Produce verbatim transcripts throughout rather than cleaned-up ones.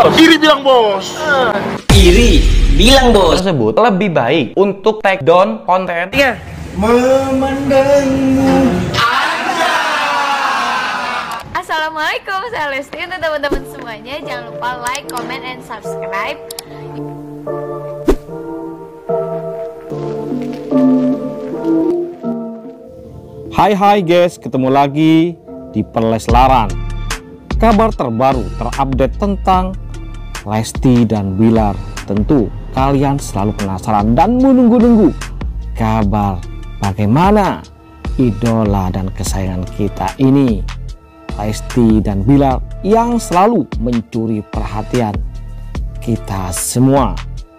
Iri bilang bos. Iri bilang bos. Tersebut lebih baik untuk take down konten. Iya. Memandangmu. Assalamualaikum, saya Lesti. Untuk teman-teman semuanya, jangan lupa like, comment, and subscribe. Hai hai guys, ketemu lagi di Perleslaran. Kabar terbaru terupdate tentang Lesti dan Bilar. Tentu kalian selalu penasaran dan menunggu-nunggu kabar bagaimana idola dan kesayangan kita ini, Lesti dan Bilar, yang selalu mencuri perhatian kita semua.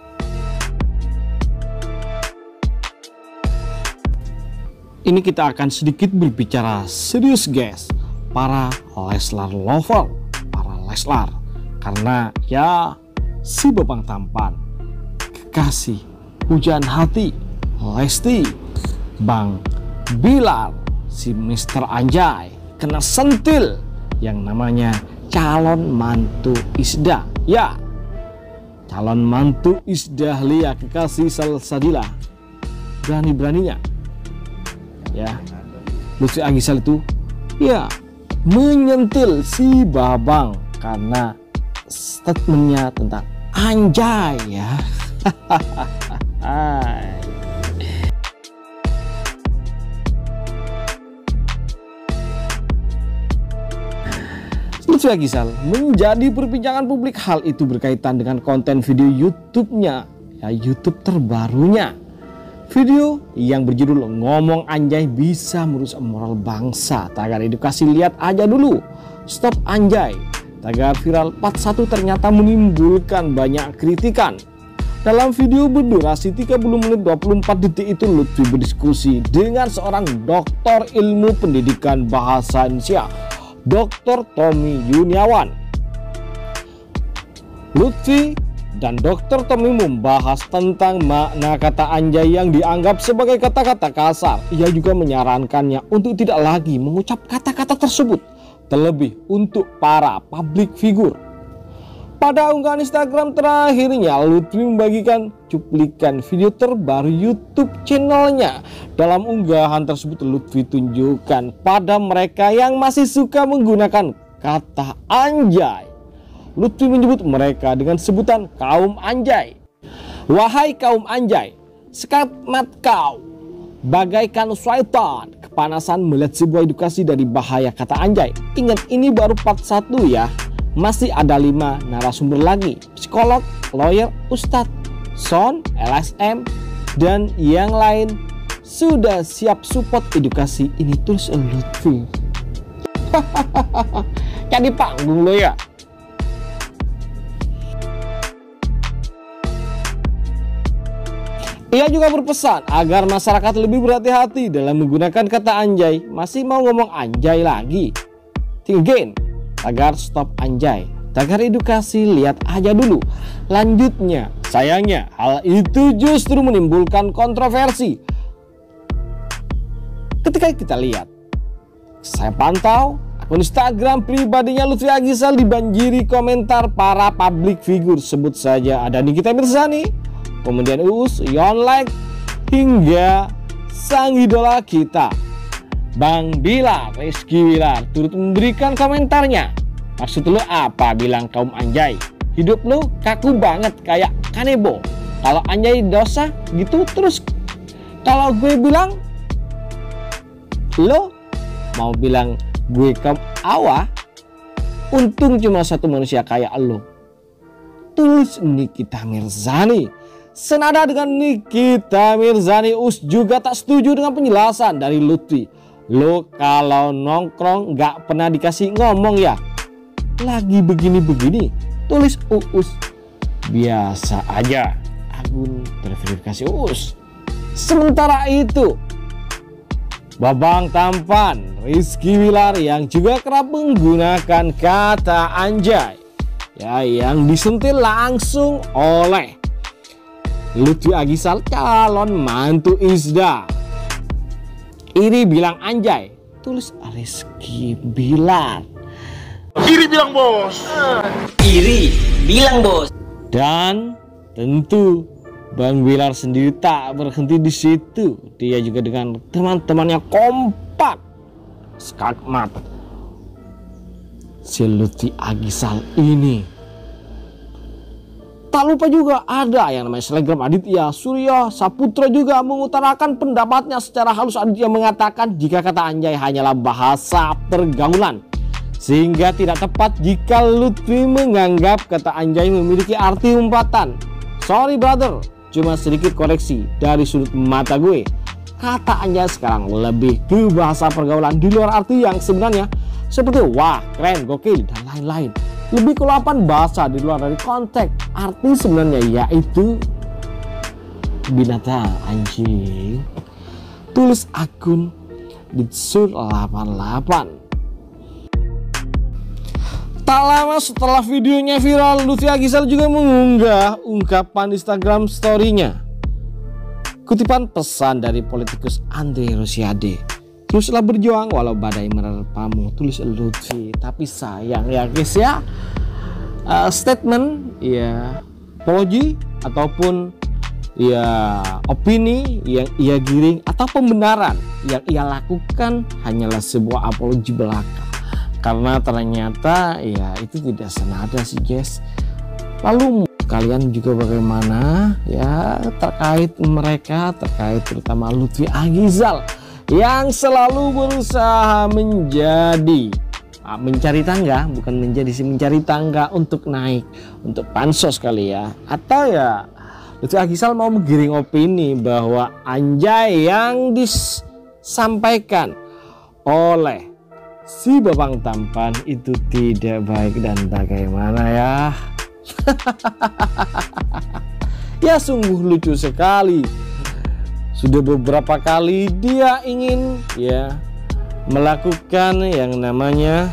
Ini kita akan sedikit berbicara serius guys, para Leslar lover, para Leslar, karena ya si babang tampan, kekasih, pujaan hati Lesti, Bang Bilar, si mister Anjay, kena sentil yang namanya calon mantu Isdah. Ya, calon mantu Isdah Lia, kekasih Salsabila, berani-beraninya ya Lutfi Aghisal itu ya menyentil si babang karena statementnya tentang anjay ya. Lutfi Aghisal menjadi perbincangan publik. Hal itu berkaitan dengan konten video YouTube-nya, ya YouTube terbarunya. Video yang berjudul Ngomong Anjay Bisa Merusak Moral Bangsa. Tagar edukasi, lihat aja dulu. Stop Anjay. Tagar viral part satu ternyata menimbulkan banyak kritikan. Dalam video berdurasi tiga puluh menit dua puluh empat detik itu, Lutfi berdiskusi dengan seorang doktor ilmu pendidikan bahasa Indonesia, doktor Tommy Yuniawan. Lutfi dan dokter Tommy membahas tentang makna kata anjay yang dianggap sebagai kata-kata kasar. Ia juga menyarankannya untuk tidak lagi mengucap kata-kata tersebut, terlebih untuk para public figure. Pada unggahan Instagram terakhirnya, Lutfi membagikan cuplikan video terbaru YouTube channelnya. Dalam unggahan tersebut, Lutfi tunjukkan pada mereka yang masih suka menggunakan kata anjay. Lutfi menyebut mereka dengan sebutan kaum anjay. Wahai kaum anjay, sekatmat kau bagaikan syaitan, kepanasan melihat sebuah edukasi dari bahaya kata anjay. Ingat, ini baru part satu ya. Masih ada lima narasumber lagi, psikolog, lawyer, ustadz, son, L S M, dan yang lain sudah siap support edukasi ini. Tulis Lutfi. Kayak di panggung lo ya. Ia juga berpesan agar masyarakat lebih berhati-hati dalam menggunakan kata anjay. Masih mau ngomong anjay lagi? Tinggalin tagar stop anjay. Tagar edukasi, lihat aja dulu. Lanjutnya, sayangnya hal itu justru menimbulkan kontroversi. Ketika kita lihat, saya pantau akun Instagram pribadinya Lutfi Aghisal dibanjiri komentar para public figure. Sebut saja ada Nikita Mirzani, kemudian Uus, Yonlek, hingga sang idola kita Bang Bilar, Rizky Bilar, turut memberikan komentarnya. Maksud lu apa bilang kaum anjay? Hidup lu kaku banget kayak kanebo. Kalau anjay dosa gitu terus. Kalau gue bilang, lo mau bilang gue kaum awa? Untung cuma satu manusia kayak lo. Tulis Nikita Mirzani. Senada dengan Nikita Mirzani, Us juga tak setuju dengan penjelasan dari Lutfi. Lo kalau nongkrong gak pernah dikasih ngomong ya? Lagi begini-begini, tulis Uus. Biasa aja, akun terverifikasi Uus. Sementara itu, babang tampan Rizky Bilar yang juga kerap menggunakan kata anjay, ya, yang disentil langsung oleh Lutfi Aghisal, calon mantu Isdah. Iri bilang anjay, tulis Rizky Bilar. Iri bilang bos. Iri bilang bos. Dan tentu Bang Bilar sendiri tak berhenti di situ. Dia juga dengan teman-temannya kompak skakmat si Lutfi Agizal ini. Tak lupa juga ada yang namanya Selebgram Aditya Surya Saputra juga mengutarakan pendapatnya secara halus. Aditya mengatakan jika kata anjay hanyalah bahasa pergaulan, sehingga tidak tepat jika Lutfi menganggap kata anjay memiliki arti umpatan. Sorry brother, cuma sedikit koreksi dari sudut mata gue. Kata anjay sekarang lebih ke bahasa pergaulan di luar arti yang sebenarnya seperti wah, keren, gokil, dan lain-lain. Lebih ke lapan bahasa di luar dari konteks arti sebenarnya, yaitu binatang anjing. Tulis akun Ditsur delapan delapan. Tak lama setelah videonya viral, Lutfi Agizal juga mengunggah ungkapan Instagram story-nya. Kutipan pesan dari politikus Andre Rosiade. Teruslah berjuang walau badai menerpamu, tulis Lutfi. Tapi sayang ya guys ya, uh, statement ya apologi ataupun ya opini yang ia giring atau pembenaran yang ia lakukan hanyalah sebuah apologi belaka. Karena ternyata ya itu tidak senada sih guys. Lalu kalian juga bagaimana ya terkait mereka, terkait terutama Lutfi Agizal yang selalu berusaha menjadi ah, mencari tangga, bukan menjadi sih mencari tangga untuk naik, untuk pansos kali ya. Atau ya Lutfi Agizal mau menggiring opini bahwa anjay yang disampaikan oleh si babang tampan itu tidak baik dan bagaimana ya. Ya sungguh lucu sekali. Sudah beberapa kali dia ingin ya melakukan yang namanya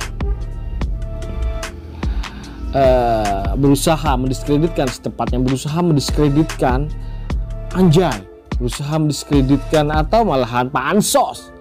uh, berusaha mendiskreditkan, setepatnya berusaha mendiskreditkan anjay, berusaha mendiskreditkan atau malahan pansos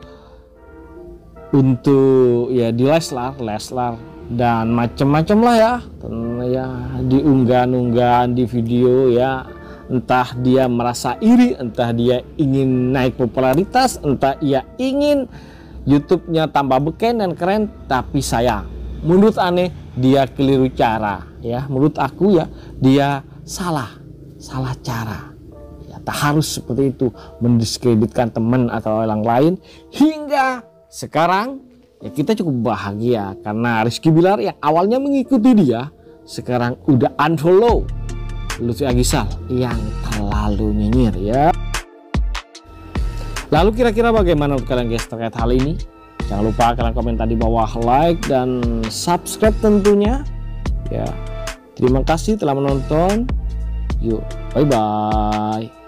untuk ya di Leslar, Leslar dan macam-macam lah ya, ya diunggah-unggahan di video ya. Entah dia merasa iri, entah dia ingin naik popularitas, entah ia ingin YouTube-nya tambah beken dan keren. Tapi sayang, menurut aneh dia keliru cara ya. Menurut aku ya dia salah, salah cara. Ya, tak harus seperti itu mendiskreditkan teman atau orang lain. Hingga sekarang ya kita cukup bahagia karena Rizky Bilar yang awalnya mengikuti dia sekarang udah unfollow Lutfi Agizal yang terlalu nyinyir ya. Lalu kira-kira bagaimana menurut kalian guys terkait hal ini? Jangan lupa kalian komentar di bawah, like dan subscribe tentunya ya. Terima kasih telah menonton. Yuk, bye bye.